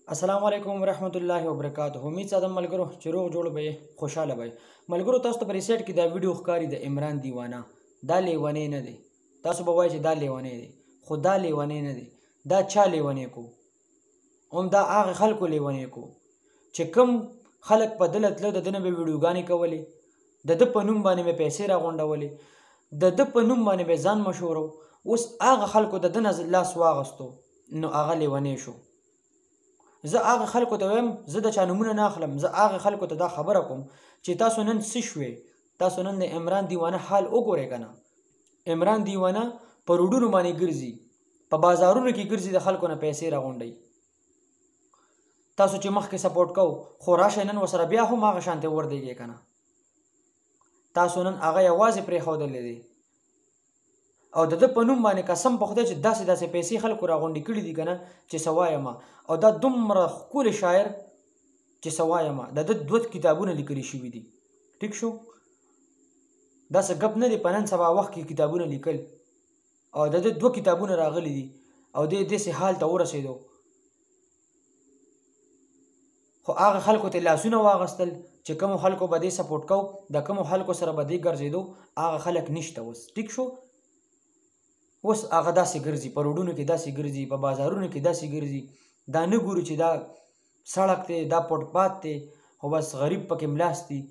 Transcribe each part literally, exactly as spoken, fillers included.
السلام علیکم ورحمت الله وبرکاته. امید ساتم ملګرو چې روغ جوړ به خوشاله به ملګرو. تاسو ته په ریسیټ کې دا ویډیو ښکاري د عمران دیوانه. دا لیونی نه دی. تاسو به وایئ چې دا لیونی دی، خو دا لیونی نه دی. دا چا لیونی کو؟ هم دا هغه خلکو لیونی کو چې کوم خلک په دله تله د ده نه به ویډیوګانې کولې، د ده په نوم باندې به پیسې راغونډولې، د ده په نوم باندې به ځان مشهورو. اوس هغه خلکو د ده نه لاس واغستو نو هغه لیونی شو. زه هغه خلکو ته وایم، زه د چا نومونه نه اخلم، زه هغه خلکو ته دا خبره کوم چې تاسو نن څه شوې. تاسو نن د عمران دیوانه حال وګورئ که نه. عمران دیوانه په روډونو باندې ګرځي، په بازارونو کې ګرځي، د خلکو نه پیسې راغونډوي. تاسو چې مخکې سپورټ کوو، خو راشئ نن ورسره بیا هم هغه شانتې وردېږئ که نه. تاسو نن هغه یوازې پرېښودلی دی او د ده په نوم باندې قسم په خدای چې داسې داسې پیسې خلکو راغونډې کړي دي که نه چې څه وایم. او دا دومره ښکلی شاعر چې څه وایم، د ده دوه کتابونه لیکلي شوي دي. ټیک شو؟ داسې ګپ نه دی په نن سبا وخت کې کتابونه لیکل، او د ده دوه کتابونه راغلي دي او دی داسې حال ته ورسېدو. خو هغه خلکو ته لاسونه واغستل چې کومو خلکو به دې سپورټ کوو، د کومو خلکو سره به دې ګرځېدو، هغه خلک نشته اوس. ټیک شو؟ اوس هغه داسې ګرځي، په روډونو کې داسې ګرځي، په بازارونو کې داسې ګرځي. دا نه ګوري چې دا سړک دی، دا فوټپات دی، خو بس غریب پکې ملاست دي.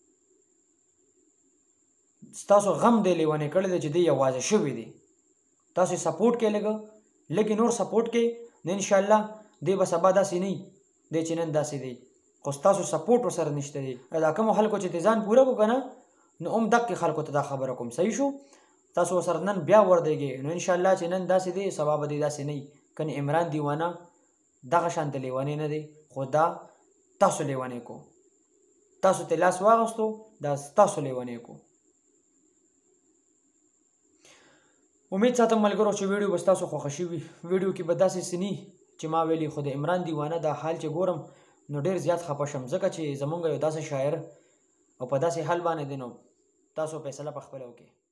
ستاسو غم دی لیونی کړی دی چې دی یوازې شوی دی. تاسو یې سپورټ کوئ، لږه لږې نور سپورټ کوئ، نو انشاءالله دی به سبا داسې نه وي دی چې نن داسې دی. خو ستاسو سپورټ ورسره نشته دی. دا کومو خلکو چې ځان پوره کړو که نه، نو هم دقې خلکو ته دا خبره کوم. صحیح شو؟ تاسو ورسره نن بیا وردېږئ، نو انشاءالله چې نن داسې دی سبا به دی داسې نه وي. کنې عمران دیوانه دغه شانته لیونی نه دی، خو دا تاسو لیونی کو. تاسو ته لاس واغستو، دا تاسو لیونی کو. امید ساتم ملګرو چې ویډیو به ستاسو خوښه شوي. ویډیو کې به داسې څه نه چې ما ویلي، خو د عمران دیوانه دا حال چې ګورم نو ډېر زیات خفه شم، ځکه چې زمونږ یو داسې شاعر او په داسې حال باندې دی، نو تاسو فیصله پخپله وکړئ.